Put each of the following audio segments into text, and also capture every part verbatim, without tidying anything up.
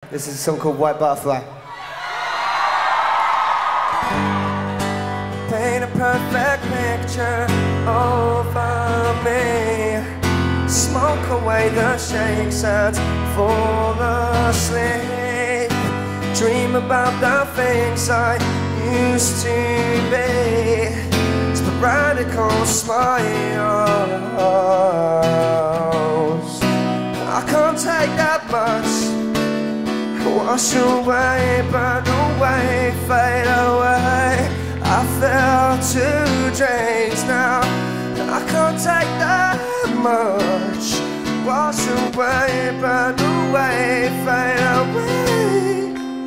This is a song called White Butterfly. Paint a perfect picture over me. Smoke away the shakes and fall asleep. Dream about the things I used to be. Radical smiles. I can't take that much. Wash away, burn away, fade away. I feel two dreams now. I can't take that much. Wash away, burn away, fade away.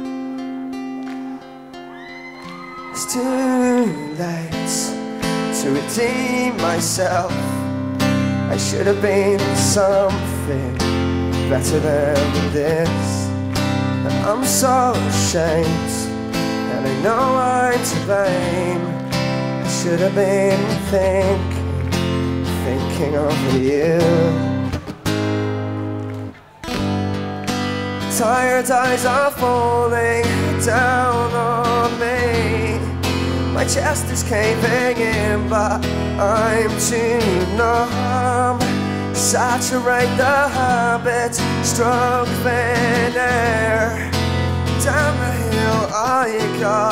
It's too late to redeem myself. I should have been something better than this. I'm so ashamed, and I know I'm to blame. I should have been thinking, thinking of you. Tired eyes are falling down on me. My chest is caving in, but I'm too numb. Saturate the habit, stroke thin air. Down the hill I go.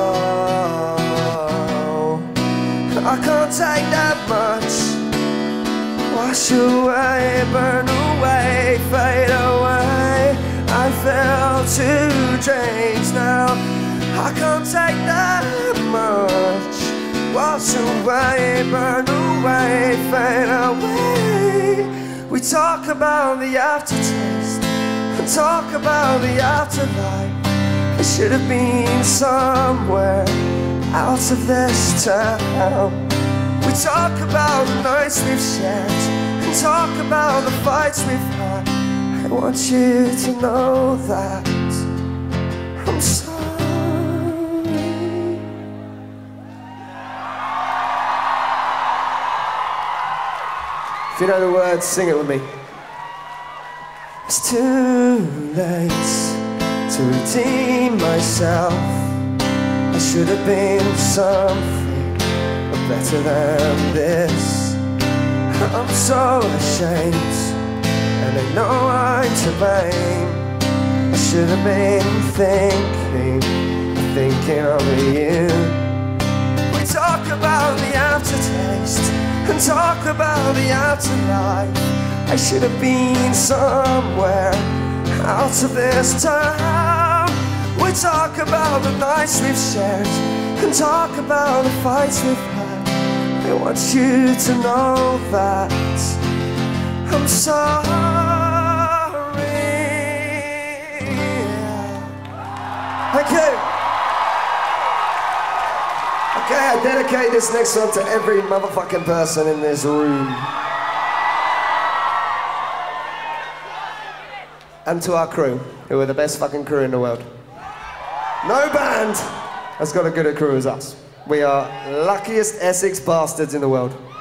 I can't take that much. Wash away, burn away, fade away. I feel two dreams now. I can't take that much. Wash away, burn away, fade away. We talk about the aftertaste and talk about the afterlife. I should have been somewhere out of this town. We talk about the nights we've shared and talk about the fights we've had. I want you to know that I'm sorry. If you know the words, sing it with me. It's too late to redeem myself. I should have been something better than this. I'm so ashamed, and I know I'm to blame. I should have been thinking, thinking of you. We talk about the aftertaste and talk about the afterlife. I should have been somewhere out of this town. We talk about the nights we've shared and talk about the fights we've had. I want you to know that I'm sorry. Thank you. Okay, I dedicate this next song to every motherfucking person in this room. And to our crew, who are the best fucking crew in the world. No band has got a good a crew as us. We are luckiest Essex bastards in the world.